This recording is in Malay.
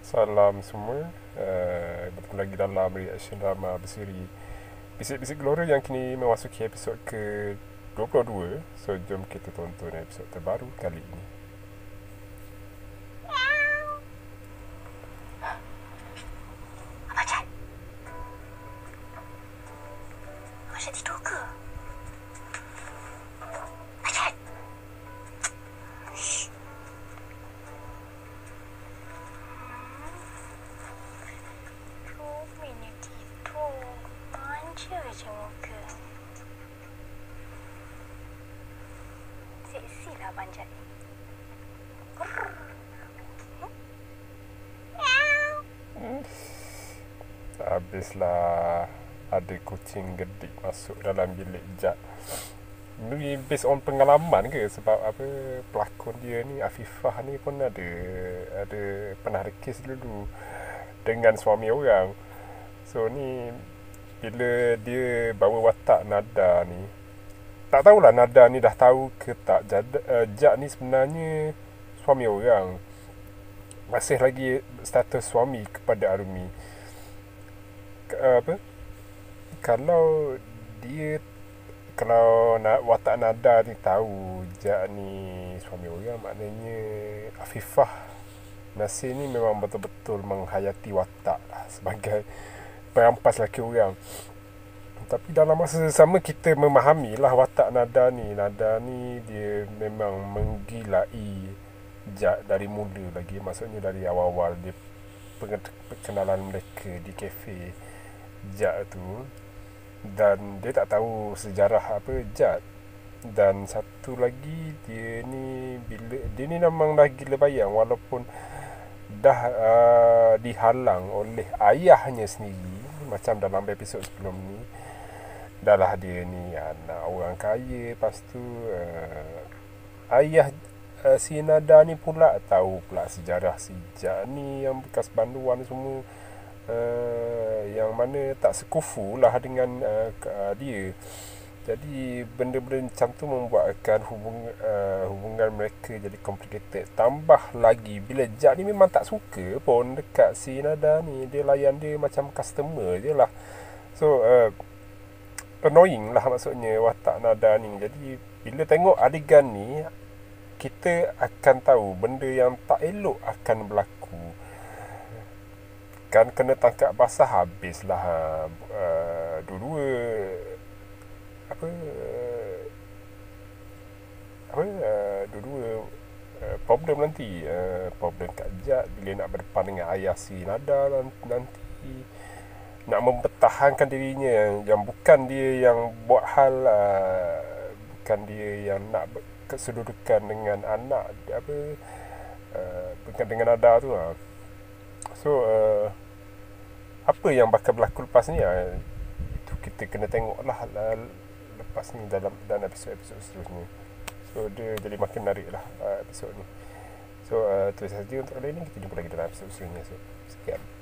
Salam semua. Bertemu lagi dalam reaction drama bersiri Bisik-Bisik Gelora yang kini memasuki episod ke-22. So, jom kita tonton episod terbaru kali ini. Seksi lah panjat ni. Habislah ada kucing gedik masuk dalam bilik Jad. Ini based on pengalaman ke? Sebab apa, pelakon dia ni, Afifah ni pun ada pernah ada kes dulu dengan suami orang. So ni bila dia bawa watak Nada ni, tak tahulah Nada ni dah tahu ke tak Jad ni sebenarnya suami orang, masih lagi status suami kepada Arumi. Apa, kalau dia, kalau watak Nada ni tahu Jad ni suami orang, maknanya Afifah Nasir ni memang betul-betul menghayati watak lah sebagai perampas lelaki orang. Tapi dalam masa sama kita memahami lah watak Nada ni. Nada ni dia memang menggilai Jad dari mula lagi. Maksudnya dari awal-awal dia perkenalan mereka di kafe Jad tu. Dan dia tak tahu sejarah apa Jad. Dan satu lagi, dia ni memang dah gila bayang, walaupun dah dihalang oleh ayahnya sendiri. Macam dalam episod sebelum ni, dah lah dia ni anak orang kaya. Lepas tu ayah si Nada ni pula tahu pula sejarah si Jad ni yang bekas banduan semua, yang mana tak sekufu lah dengan dia. Jadi benda-benda macam tu membuatkan hubungan mereka jadi complicated. Tambah lagi bila Jad ni memang tak suka pun dekat si Nada ni. Dia layan dia macam customer je lah. So annoying lah maksudnya watak Nada ni. Jadi bila tengok adegan ni, kita akan tahu benda yang tak elok akan berlaku. Kan kena tangkap basah habis lah. Dua-dua dua-dua problem nanti. Problem kat Jad bila nak berdepan dengan ayah si Nada nanti, nak mempertahankan dirinya yang bukan dia yang buat hal, bukan dia yang nak kesedudukan dengan anak bukan dengan Nada tu lah. So apa yang bakal berlaku lepas ni, itu kita kena tengok lah lepas ni dalam episod-episod seterusnya. So dia jadi makin menarik lah episod ni. So itu sahaja untuk kali ni. Kita jumpa lagi dalam episod seterusnya. So sekian.